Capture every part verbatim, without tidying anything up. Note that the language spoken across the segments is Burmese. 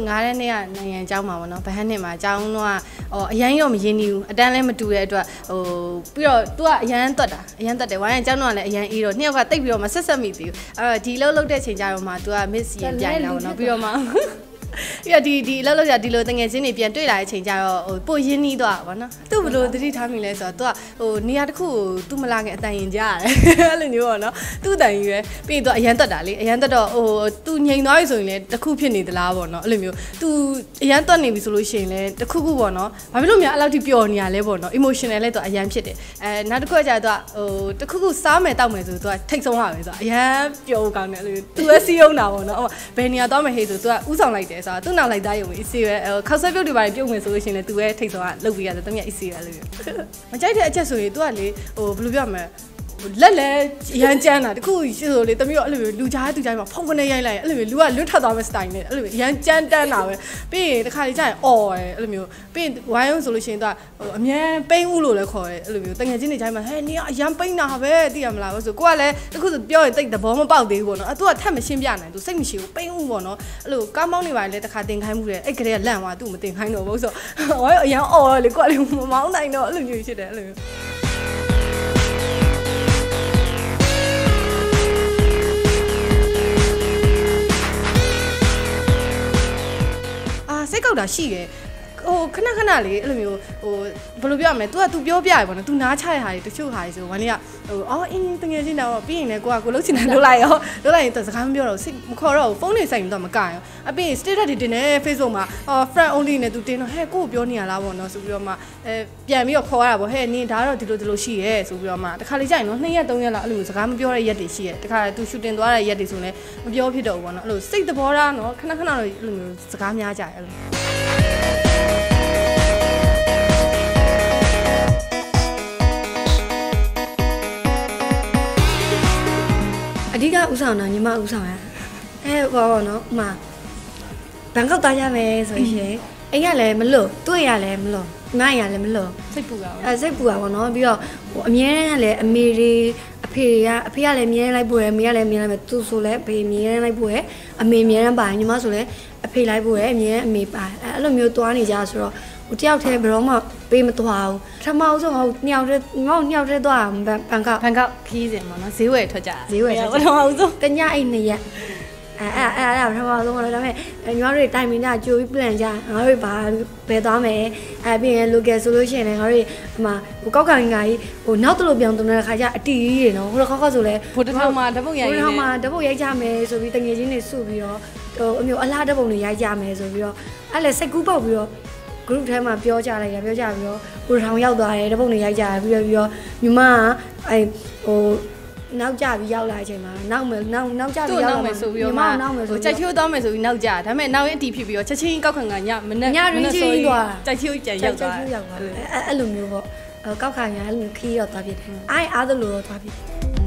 ငါးတဲ့နေ့ကနိုင်ငံเจ้าမှာပေါ့နော်ဗဟန်းနှစ်မှာအကြောင်းတော့ဟိုအရန်ရောမရင်းနေဘူးအတန်းလည်းမတူတဲ့အတွက်ဟိုပြီးတော့ तू ကအရန်တွက်တာအရန်တွက်တယ်ဝိုင်းအကြောင်းတော့လည်းအရန်အေးတော့နှစ်ယောက်ကတိတ်ပြီးတော့မဆက်ဆက်မိသေးဘူးအဲ့တော့ဒီလှုပ်လှုပ်တဲ့ချိန်ကျတော့မှ तू က miss ရင်ပြိုင်တာပေါ့နော်ပြီးတော့မှပြဒီဒီလှုပ်လှုပ်ကြဒီလိုတငယ်ချင်းတွေပြန်တွေ့လာတဲ့အချိန်ကျတော့ဟိုပို့ရင်းနှီးသွားပါတော့သူ့ဘလို့တတိထားမိလဲဆိုတော့ तू ကဟိုနေရာတစ်ခုကို तू မလာခင်အတန်ရင်ကြရတယ်အဲ့လိုမျိုးပေါ့နော်သူ့အတန်ကြီးပဲပြီးရင် तू အရန်တက်တာလေအရန်တက်တော့ဟို तू ငြိမ်သွားပြီဆိုရင်လည်းတစ်ခုဖြစ်နေသလားပေါ့နော်အဲ့လိုမျိုး तू အရန်တက်နေပြီဆိုလို့ရှိရင်လည်းတစ်ခုခုပေါ့နော်ဘာဖြစ်လို့များအဲ့လောက်ထိပျော်နေရလဲပေါ့နော် emotional လဲ तू အရန်ဖြစ်တယ်အဲနောက်တစ်ခုကကျတော့ तू ဟိုတစ်ခုခုစားမယ်တောက်မယ်ဆို तू ကထိတ်ဆုံးရပဲဆိုတော့အရန်ပျော်ကောင်းတယ်အဲ့လို तू ပဲစီးအောင်တာပေါ့နော်ဘယ်နေရာသွားမယ်ဟေးဆို तू ကဥဆောင်လိုက်တယ်ဆိုတော့သူ့နောက်လိုက်သားရုံအစီပဲခောက်ဆွဲပြုတ်တွေပါပြုတ်မယ်ဆိုလို့ရှိရင်လည်း तू ပဲထိတ်ဆုံးကလုတ်ပြီးရတယ်တမရအစီပဲလို့မကြိုက်တဲ့အချက်ဆိုရင် तू ကလေဟိုဘယ်လိုပြောမလဲလက်လဲရမ်းကျန်းတာတခုရှိဆိုလေတမီးတော့အဲ့လိုမျိုးလူကြားသူကြားမှာဖုန်းကနေရိုက်လိုက်အဲ့လိုမျိုးလူကလွတ်ထသွားမဲ့ style နဲ့အဲ့လိုမျိုးရမ်းကျန်းတန်းတာပဲပြီးရင်တစ်ခါလေကြာရင်အော်တယ်အဲ့လိုမျိုးပြီးရင်ဝိုင်းအောင်ဆိုလို့ရှိရင် तू ဟိုအမြဲပိန်းဦးလို့လည်းခေါ်တယ်အဲ့လိုမျိုးတငယ်ချင်းတွေကြားမှာဟဲ့နင်ကအရန်ပိန်းတာပဲသိရမလားဆိုကိုကလည်းတခုဆိုပြောရင်တိတ်သဘောမပေါက်သေးဘူးပေါ့နော်အဲ့ तू ကထပ်မရှင်းပြနိုင် तू စိတ်မရှိဘူးပိန်းဦးပေါ့နော်အဲ့လိုကားမောင်းနေပါလေတစ်ခါတင်ခိုင်းမှုတယ်အဲ့ကလေးကလန့်သွား तू မတင်ခိုင်းတော့ဘူးဆိုဟောအရန်အော်လေကိုကလည်းမမောင်းနိုင်တော့အဲ့လိုမျိုးဖြစ်တယ်အဲ့လိုမျိုးစိတ်ကောက်တာရှိတယ်ဟိုခဏခဏလေးအဲ့လိုမျိုးဟိုဘယ်လိုပြောရမလဲ तू က तू ပြောပြရပေါ့နော် तू နားချရတဲ့ဟာတွေတချို့ဟာတွေဆိုဝမ်းလေးကဟိုအော်အင်းတငယ်ချင်းတော့ပြီးရင်လည်းကိုကကိုလှုပ်ချင်တယ်လှုပ်လိုက်ရောလှုပ်လိုက်ရင်စကားမပြောတော့စိတ်မခေါ်တော့ဘူးဖုန်းတွေဆိုင်တော့မကရောအပြီး status တွေတင်နေ Facebook မှာအော် friend only နဲ့ तू တင်တော့ဟဲ့ကိုကိုပြောနေရလားပေါ့နော်ဆိုပြီးတော့မှအဲပြန်ပြီးတော့ခေါ်ရတာပေါ့ဟဲ့နင်ဒါတော့ဒီလိုဒီလိုရှိရဲဆိုပြီးတော့မှတခါလေးကြာရင်တော့နှစ်ရက်သုံးရက်လောက်အဲ့လိုမျိုးစကားမပြောတဲ့ရက်တွေရှိရဲတခါ तू shooting သွားတဲ့ရက်တွေဆိုလည်းမပြောဖြစ်တော့ဘူးပေါ့နော်အဲ့လိုစိတ်သဘောထားနော်ခဏခဏတော့အဲ့လိုမျိုးစကားများကြတယ်အဲ့လိုအဓိကဥဆောင်တာညီမဥဆောင်ရအဲဘောဘောနော်ဥမာဘန်ကောက်သွားကြမယ်ဆိုရင်အိမ်ကလည်းမလို့တွေ့ရလည်းမလို့ငါရလည်းမလို့စိတ်ပူတာအဲစိတ်ပူတာပေါ့နော်ပြီးတော့ဟိုအမြဲတမ်းလည်းအမေတွေအဖေတွေကအဖေကလည်းအမြဲလိုက်ပို့ရယ်အမေကလည်းအမြဲလိုက်မယ်သူဆိုလည်းအဖေအမြဲလိုက်ပို့ရယ်အမေအမြဲတမ်းပါညီမဆိုလည်းအဖေလိုက်ပို့ရယ်အမြဲအမေပါအဲအဲ့လိုမျိုးသွားနေကြဆိုတော့ဟိုတယောက်တည်းဘယ်တော့မှပေးမသွားဘူးပထမဦးဆုံးဟိုနှစ်ယောက်တည်းငေါ့နှစ်ယောက်တည်းသွားဘန်ကောက်ဘန်ကောက်ခီးစင်ပေါ့နော်ဈေးဝယ်ထွက်ကြဈေးဝယ်ထွက်ကြပထမဦးဆုံးတညအိတ်နှစ်ရက်အဲအဲအဲအဲ့ပထမဆုံးကတော့ဒါပေမဲ့ညီမတို့တိုင်မင်ကြကြိုပြီး plan ကြငါတို့ဘာဘယ်သွားမယ်အဲပြီးရင် local ဆိုလို့ရှိရင်လည်းငါတို့ဟိုမှာဟိုကောက်ကန်ကြီးဟိုနောက်တလို့ပြောင်းတုံးတဲ့ခါကျအတီးကြီးတွေနော်ဟိုတော့ခောက်ခောက်ဆိုလဲဘိုတထောင်မှာဓပုတ်ရိုက်နေဘိုတထောင်မှာဓပုတ်ရိုက်ကြမယ်ဆိုပြီးတငယ်ချင်းတွေစုပြီးတော့ဟိုအမျိုးအလားဓပုတ်တွေရိုက်ကြမယ်ဆိုပြီးတော့အဲ့လေစိတ်ကူးပေါက်ပြီးတော့ group ထဲမှာပြောကြလိုက်တာပြောကြပြီးတော့ဟိုထောင်ရောက်သွားတယ်ဓပုတ်တွေရိုက်ကြပြီးတော့ပြီးတော့ညီမကအဲဟိုနောက်ကြပြီးရောက်လာချိန်မှာနောက်မယ်နောက်နောက်ကြပြီးရောက်လာဆိုပြီးတော့ညီမနောက်မယ်ဆိုကြိုက်ချိုးသွားမယ်ဆိုပြီးနောက်ကြဒါပေမဲ့နောက်ရင်အတီးဖြစ်ပြီးတော့ချက်ချင်းကောက်ခံကညမနေ့ညရင်းချင်းသွားကြိုက်ချိုးကြံရောက်သွားအဲ့အဲ့လိုမျိုးပေါ့ကောက်ခံရအဲ့လိုခီးတော့သွားဖြစ်တယ်အားအားသလိုတော့သွားဖြစ်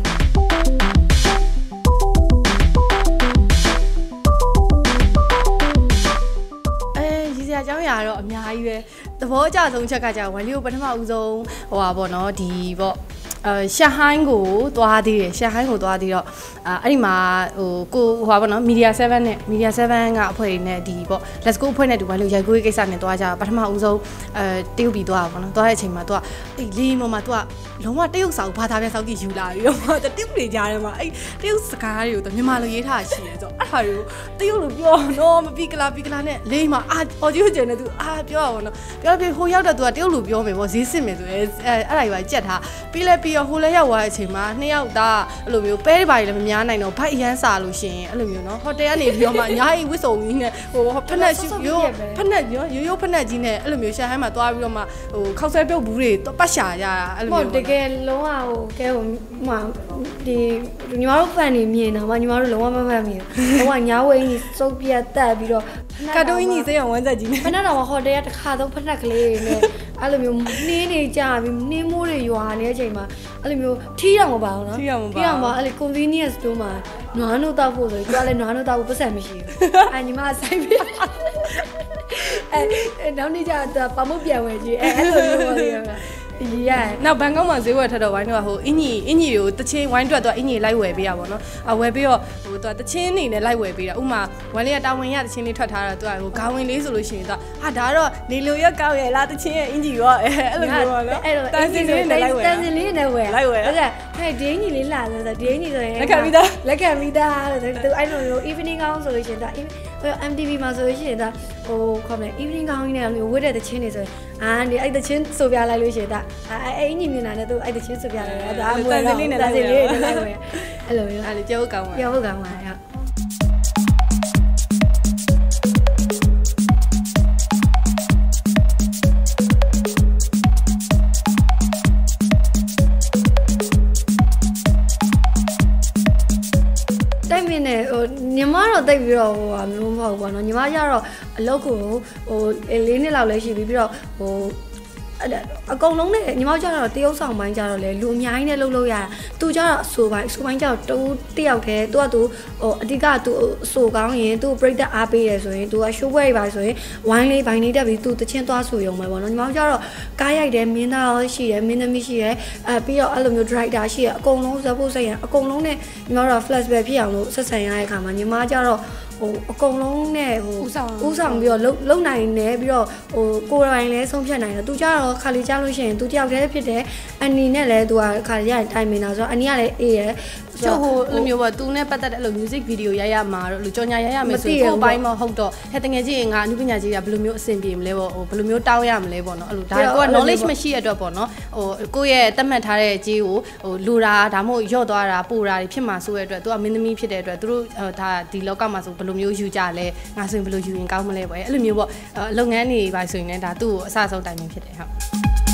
အကြောင်းအရာတော့အများကြီးပဲသဘောကျဆုံးချက်ကကြာဝမ်လီကိုပထမဦးဆုံးဟိုပါပေါ့နော်ဒီပေါ့အဲရှန်ဟိုင်းကိုသွားသေးတယ်ရှန်ဟိုင်းကိုသွားသေးတော့အဲအဲ့ဒီမှာဟိုကိုဟိုပါပေါ့နော် Media 7နဲ့ Media 7ကအဖွဲ့နဲ့ဒီပေါ့ Let's Go အဖွဲ့နဲ့တူပါလို့ရိုက်ကူးရေးကိစ္စနဲ့သွားကြပထမဦးဆုံးအဲတရုတ်ပြည်သွားတာပေါ့နော်သွားတဲ့အချိန်မှာသူကအဲ့လေးမော်မှာသူကလုံးဝတရုတ်စာကိုဘာသာပြန်စောက်ကြည့်ယူလာပြီးတော့တရုတ်တွေကြားထဲမှာအဲ့တရုတ်စကားတွေကိုမြန်မာလိုရေးထားရှိတယ်ဆိုတော့အဲ့ဟာတွေကိုတရုတ်လိုပြောတော့မပြီးကလာပြီးကလာနဲ့လေးမှာအာအော်ဂျီယိုကျန်နေသူအာပြောတာပေါ့နော်ပြောပြီးဟိုရောက်တော့သူကတရုတ်လိုပြောမယ်ပေါ့ဈေးစစ်မယ်ဆိုရဲအဲ့အဲ့ဒါကြီးပါကြက်ထားပြီးလဲပြီးတော့ဟိုလဲရောက်သွားတဲ့အချိန်မှာနှစ်ယောက်သားအဲ့လိုမျိုးပဲတွေပါလည်းမများနိုင်တော့ဘိုက်အရန်စာလို့ရှိရင်အဲ့လိုမျိုးနော်ဟိုတယ်ကနေပြီးတော့မှညာအိဝစ်စုံကြီးနဲ့ဟိုဖက်နက်ရိုးဖက်နက်ရိုးရိုးဖက်နက်ကြီးနဲ့အဲ့လိုမျိုးရှာဟမ်းမှာသွားပြီးတော့မှဟိုခောက်ဆွဲပြုတ်ဘူးတွေပတ်ရှာကြတာအဲ့လိုမျိုးတကယ်လုံးဝဟိုကဲဟိုမှဒီညီမတို့ဖန်နေမြင်တော့မှညီမတို့လုံးဝမဖန်မြင်ဘူးလုံးဝညာဝင်းကြီးစုပ်ပြတ်တက်ပြီးတော့ကတ်တိုးကြီးစေးအောင်ဝမ်းဆက်ကြီးနဲ့ဖက်နက်တော့ဟိုတယ်ကတစ်ခါတော့ဖက်နက်ကလေးနဲ့အဲ့လိုမျိုးနှင်းနေကြပြီးနှင်းမိုးတွေရွာနေတဲ့အချိန်မှာအဲ့လိုမျိုးထီးတော့မပါဘူးနော်ထီးတော့မပါထီးတော့မပါအဲ့လေ convenience တို့မှာနွားနို့တောက်ဖို့ဆိုတော့လည်းနွားနို့တောက်ဖို့ပတ်စံမရှိဘူးအညီမဆိုင်ပြအဲနောက်နေ့ကျတော့ပမုတ်ပြန်ဝင်ကြီးအဲအဲ့လိုမျိုးပေါ့ဒီက yeah နောက်ဘန်ကောက်မှာဈေးဝယ်ထတော့ဝိုင်းတော့ဟိုအင်ကြီးအင်ကြီးကိုတချင်းဝိုင်းတွက်တော့အင်ကြီးလိုက်ဝယ်ပေးရပါတော့အဝယ်ပြီးတော့ဟိုသူကတချင်းနေနဲ့လိုက်ဝယ်ပေးတာဥမာဝမ်လေးကတာဝန်ရတချင်းလေးထွက်ထားတော့သူကဟိုခေါင်းဝင်လေးဆိုလို့ရှိရင်သူကဟာဒါတော့နေလိုရက်ကောက်ရလားတချင်းရဲ့အင်ကြီးရောအဲ့လိုမျိုးပေါ့နော်အဲ့လိုတန်စင်လေးနဲ့လိုက်ဝယ်တန်စင်လေးနဲ့ဝယ်လိုက်ဝယ်အဲ့ဒါဟဲ့ဒီအင်ကြီးလေးလာဆိုတော့ဒီအင်ကြီးဆိုရင်လက်ခံပြီးသားလက်ခံပြီးသားသူအဲ့လိုမျိုး evening gown ဆိုလို့ရှိရင်သူဟို M T V မှာဆိုလို့ရှိရင်သူဟိုခေါ်မလဲ evening gown ကြီးနဲ့ဝတ်တဲ့တချင်းတွေဆိုရင်အာဒီအဲ့တချင်းဆိုပြလိုက်လို့ရှိရင်ဒါအဲ့အင်ကြီးမြင်တာနဲ့သူအဲ့တချင်းဆိုပြလိုက်တယ်ဒါအမွေတော့တန်စင်လေးနဲ့လိုက်ဝယ်အဲ့လိုမျိုးအဲ့လိုကြောက်ကောင်းပါကြောက်ကောင်းပါဟုတ်တိုင်မင်းနဲ့ဟိုညီမတော့တိတ်ပြီးတော့ဟိုဟာမျိုးမဟုတ်ဘူးပေါ့နော်ညီမကျတော့အလုပ်ကိုဟိုလေးနှစ်လောက်လည်းရှိပြီးပြီးတော့ဟိုအကုန်လုံးနဲ့ညီမကျတော့တရုပ်ဆောင်ပိုင်းကျတော့လေလူအများကြီးနဲ့လှုပ်လို့ရတာသူကျတော့အဆိုပိုင်းအဆိုပိုင်းကျတော့တူတယောက်တည်းသူကသူဟိုအဓိကသူအဆိုကောင်းရင်သူပြိတ္တအားပေးတယ်ဆိုရင်သူကရှိုးပွဲတွေပါဆိုရင်ဝိုင်းလေးဘိုင်းလေးတက်ပြီးသူတချင်းသွားဆိုရုံပဲပေါ့နော်ညီမကျတော့ကားရိုက်တယ်မင်းသားရောရှိတယ်မင်းသမီးရှိတယ်အဲပြီးတော့အဲ့လိုမျိုး director ရှိတယ်အကုန်လုံးဇက်ဖို့စိတ်ရအကုန်လုံးနဲ့ညီမတို့ flashback ဖြစ်အောင်လို့ဆက်ဆံရတဲ့အခါမှာညီမကျတော့ဟိုအကုန်လုံးနဲ့ဟိုဥဆောင်ဥဆောင်ပြီးတော့လုံလုံနိုင်နေပြီးတော့ဟိုကိုယ်တိုင်လည်းဆုံးဖြတ်နိုင်တယ်သူကြတော့ခါလေးကြားလို့ရှိရင်သူတယောက်တည်းဖြစ်တယ်အန်နီနဲ့လည်းသူကခါလေးရတိုင်မင်တာဆိုတော့အန်နီကလည်းအေးရယ်ဆိုဟိုလိုမျိုးပေါ့သူနဲ့ပတ်သက်တဲ့အဲ့လို music video ရိုက်ရမှာတော့လူကြော်ညာရိုက်ရမယ်ဆိုကိုယ်ပိုင်းမဟုတ်တော့ဟဲ့တကယ်ကြီးငါအနုပညာကြီးကဘယ်လိုမျိုးအဆင်ပြေမလဲပေါ့ဟိုဘယ်လိုမျိုးတောင်းရမလဲပေါ့နော်အဲ့လိုဒါကိုက knowledge မရှိရတော့ပေါ့နော်ဟိုကိုယ့်ရဲ့တတ်မှတ်ထားတဲ့ကြီးကိုဟိုလူတာဒါမှမဟုတ်ရော့သွားတာပို့တာတွေဖြစ်မှာဆိုရတဲ့အတွက်သူကမင်းသမီးဖြစ်တဲ့အတွက်သူတို့ဒါဒီလောကမှာဆိုဘယ်လိုမျိုးယူကြလဲငါဆိုရင်ဘယ်လိုယူရင်ကောင်းမလဲပေါ့အဲ့လိုမျိုးပေါ့လုပ်ငန်းတွေပါဆိုရင်လည်းဒါသူ့ကိုအစဆုံးတိုင်ပင်ဖြစ်တယ်ဟုတ်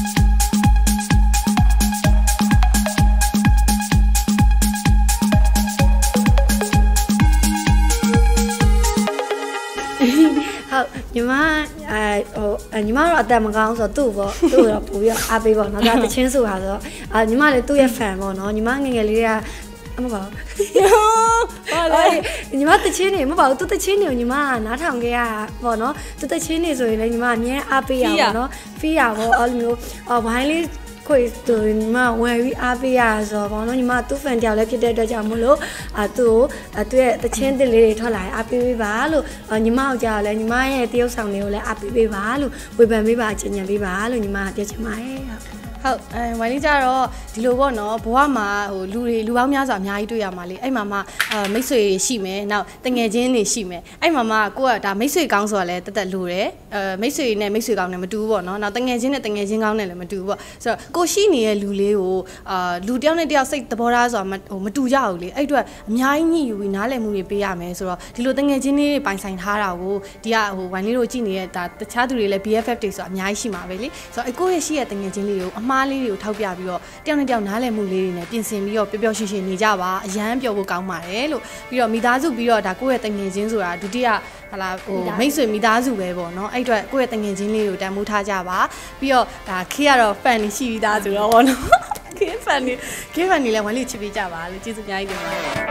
ဟုတ်ညီမအဲဟိုညီမတော့အသက်မကောင်းဆိုတော့သူ့ပေါ့သူ့တော့ပို့ပြီးအားပေးပေါ့နော်ဒါတချင်းဆိုတာဆိုတော့အာညီမလည်းသူ့ရဲ့ fan ပေါ့နော်ညီမငယ်ငယ်လေးကအမပါဘာလဲညီမတချင်းနေမပါဘူးသူတချင်းနေကိုညီမနားထောင်ခဲ့ရပေါ့နော်သူတချင်းနေဆိုရင်လည်းညီမအမြဲအားပေးရပါတော့ဖီးရပေါ့အဲ့လိုမျိုးအော်ဝိုင်းလေးခွေတူညီမဝယ်ပြီးအားပေးရဆိုတော့ပေါ့နော်ညီမသူ့ fan တယောက်လည်းဖြစ်တဲ့အတွက်ကြောင့်မလို့အာသူ့သူ့ရဲ့တချင်းတစ်လေးတွေထွက်လာရင်အားပေးပေးပါလို့ညီမကိုကြားလည်းညီမရဲ့တရုပ်ဆောင်တွေကိုလည်းအားပေးပေးပါလို့ဝေဖန်ပေးပါချင်ချင်ပေးပါလို့ညီမကပြောချင်ပါတယ်ဟုတ်အဲဝိုင်းလေးကြတော့ဒီလိုပေါ့နော်ဘဝမှာဟိုလူတွေလူပေါင်းများစွာအများကြီးတွေ့ရမှာလေအဲ့မှာမှအဲမိတ်ဆွေရှိမယ်နောက်တငယ်ချင်းတွေရှိမယ်အဲ့မှာမှကိုကဒါမိတ်ဆွေကောင်းဆိုတာလည်းတသက်လူတယ်အဲမိတ်ဆွေနဲ့မိတ်ဆွေကောင်းနဲ့မတူဘူးပေါ့နော်နောက်တငယ်ချင်းနဲ့တငယ်ချင်းကောင်းနဲ့လည်းမတူဘူးပေါ့ဆိုတော့ကိုရှိနေတဲ့လူလေးကိုအာလူတယောက်နဲ့တယောက်စိတ်သဘောထားဆိုတာဟိုမတူကြဘူးလေအဲ့အတွက်အများကြီးညှိယူပြီးနားလည်မှုတွေပေးရမယ်ဆိုတော့ဒီလိုတငယ်ချင်းလေးတွေပိုင်ဆိုင်ထားတာကိုဒီကဟိုဝိုင်းလေးတို့ကြည့်နေတဲ့ဒါတခြားသူတွေလည်း B F F တွေဆိုတာအများကြီးရှိမှာပဲလေဆိုတော့အကိုရဲ့ရှိတဲ့တငယ်ချင်းလေးကိုအမားလေးတွေကိုထောက်ပြပြီးတော့တယောက်နဲ့တယောက်နားလည်မှုလေးတွေနဲ့ပြင်ဆင်ပြီးတော့ပျော်ပျော်ရွှင်ရွှင်နေကြပါအရန်ပျော်ဖို့ကောင်းပါတယ်လို့ပြီးတော့မိသားစုပြီးတော့ဒါကိုယ့်ရဲ့တငယ်ချင်းဆိုတာဒုတိယဟာလာဟိုမိတ်ဆွေမိသားစုပဲပေါ့နော်အဲ့အတွက်ကိုယ့်ရဲ့တငယ်ချင်းလေးကိုတန်ဖိုးထားကြပါပြီးတော့ဒါခေကတော့ fan တွေရှိပြီးသားဆိုတော့ပေါ့နော်ခေ fan တွေခေ fan တွေလည်းဝမ်းလေးချစ်ပေးကြပါလို့ကျေးဇူးအများကြီးတင်ပါတယ်